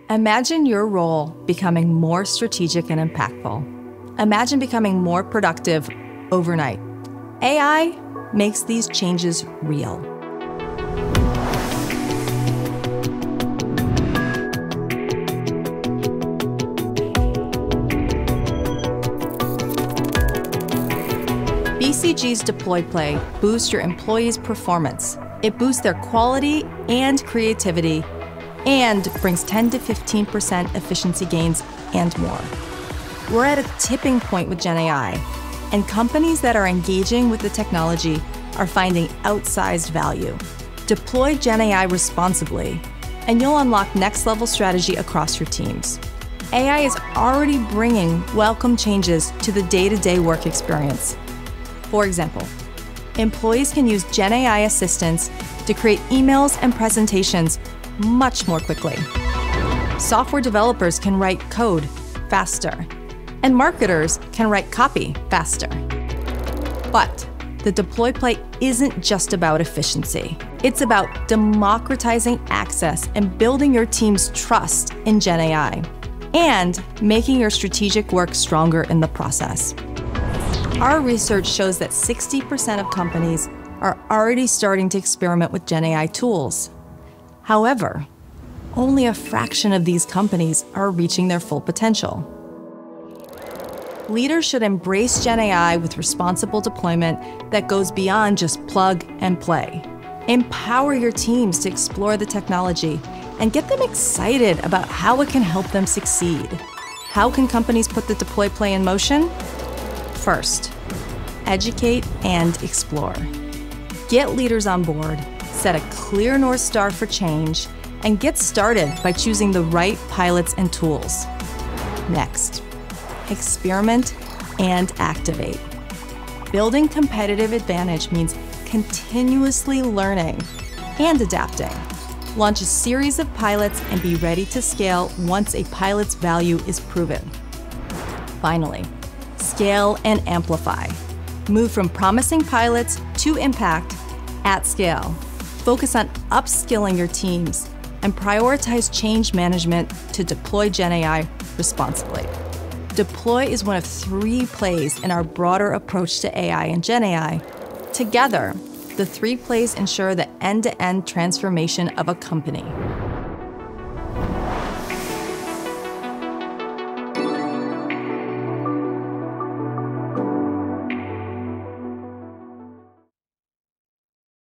Imagine your role becoming more strategic and impactful. Imagine becoming more productive overnight. AI makes these changes real. BCG's Deploy Play boosts your employees' performance. It boosts their quality and creativity and brings 10 to 15% efficiency gains and more. We're at a tipping point with GenAI, and companies that are engaging with the technology are finding outsized value. Deploy GenAI responsibly, and you'll unlock next-level strategy across your teams. AI is already bringing welcome changes to the day-to-day work experience. For example, employees can use GenAI assistants to create emails and presentations much more quickly. Software developers can write code faster, and marketers can write copy faster. But the Deploy Play isn't just about efficiency. It's about democratizing access and building your team's trust in GenAI, and making your strategic work stronger in the process. Our research shows that 60% of companies are already starting to experiment with GenAI tools. However, only a fraction of these companies are reaching their full potential. Leaders should embrace GenAI with responsible deployment that goes beyond just plug and play. Empower your teams to explore the technology and get them excited about how it can help them succeed. How can companies put the Deploy Play in motion? First, educate and explore. Get leaders on board, set a clear North Star for change, and get started by choosing the right pilots and tools. Next, experiment and activate. Building competitive advantage means continuously learning and adapting. Launch a series of pilots and be ready to scale once a pilot's value is proven. Finally, scale and amplify. Move from promising pilots to impact at scale. Focus on upskilling your teams and prioritize change management to deploy GenAI responsibly. Deploy is one of 3 plays in our broader approach to AI and GenAI. Together, the 3 plays ensure the end-to-end transformation of a company.